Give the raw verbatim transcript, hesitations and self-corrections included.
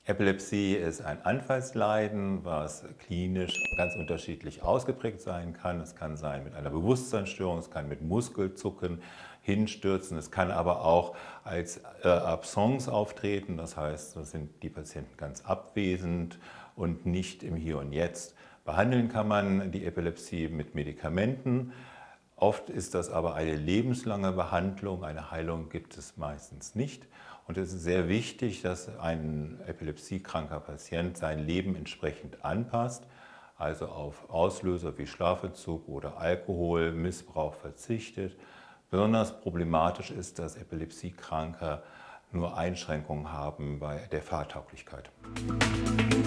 Epilepsie ist ein Anfallsleiden, was klinisch ganz unterschiedlich ausgeprägt sein kann. Es kann sein mit einer Bewusstseinsstörung, es kann mit Muskelzucken, Hinstürzen, es kann aber auch als äh, Absence auftreten. Das heißt, da sind die Patienten ganz abwesend und nicht im Hier und Jetzt. Behandeln kann man die Epilepsie mit Medikamenten. Oft ist das aber eine lebenslange Behandlung, eine Heilung gibt es meistens nicht. Und es ist sehr wichtig, dass ein epilepsiekranker Patient sein Leben entsprechend anpasst, also auf Auslöser wie Schlafentzug oder Alkoholmissbrauch verzichtet. Besonders problematisch ist, dass Epilepsiekranke nur Einschränkungen haben bei der Fahrtauglichkeit.